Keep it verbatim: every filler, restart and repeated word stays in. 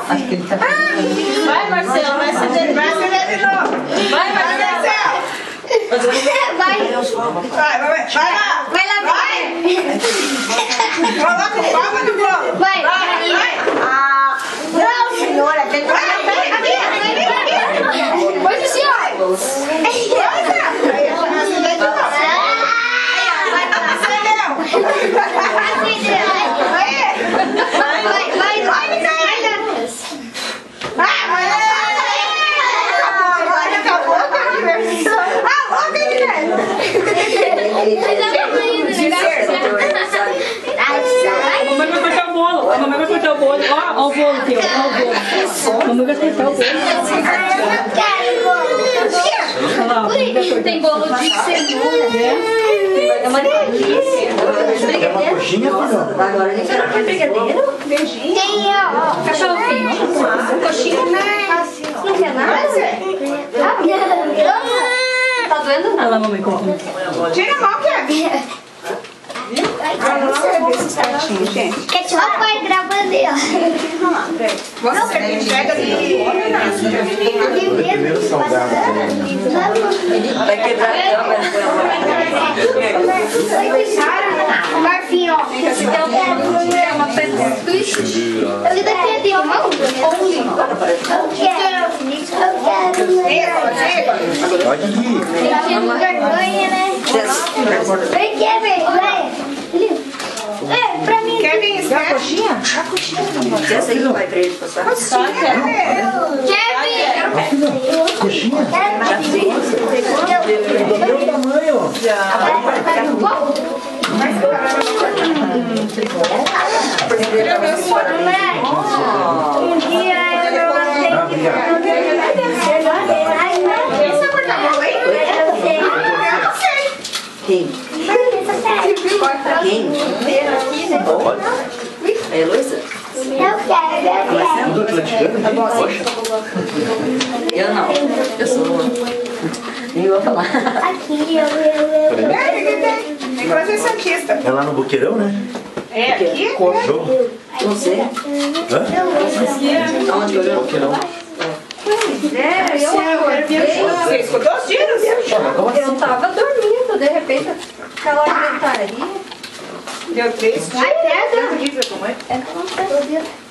Acho que ele tá... Vai, Marcelo, vai acender. Vai acender de novo. Vai, Marcelo. Vai. Vai, vai, vai. Vai lá. Vai lá, vai. Coloca o palma no bolo. Vai, vai, vai. Ah, não, senhora, tem que vai. Aqui, aqui, aqui. Pois o senhor. Vai, vai. Acender de novo. Vai, acendeu. Vai, vai, vai, vai, vai. Ah, vai. Acabou, agora acabou a diversão. Ah, volta aí, né? A mamãe vai cortar o bolo. A mamãe vai cortar o bolo. Ó, ó o bolo teu. Ó o bolo. A mamãe vai cortar o bolo. Olha lá, Tem bolo de cenoura. é uma delícia. Quer uma coxinha, filho? Agora a gente vai Quer brigadeiro? Beijinho. Tem, ó, cachorro quente. Coxinha. Não quer nada? Tá doendo Olha não? lá, mamãe cortando. Tira a mão, Kevin. Ketchup. Papai, grava ali, ó. Você pega ali. Primeiro salgado. Vai quebrar a câmera. Marfim, ó. Uma twist. Eu li daqui, tem uma ou um? Eu quero. Eu quero. Pode ir. Tem vergonha, né? Vem, Kevin, vem. É, pra mim. Kevin, esquece. Essa aí não vai pra ele passar. Kevin! Coxinha? Do meu tamanho. Um dia eu Você corta a bola aí? Quem? Quem? É a Heloísa? Eu quero, eu quero. Do atleticano? Poxa. Eu não. Eu sou... Nem vou falar. Aqui, eu, eu, eu. Tem, tem, tem. Nicolas é santista. É lá no Boqueirão, né? É, aqui? Show. Não sei. Hã? Aonde eu olhei? Boqueirão. Você escutou os tiros? Eu tava dormindo, de repente, aquela gritaria. Deu três tiros. Vai, pega. Horrível, como é? É, não sei.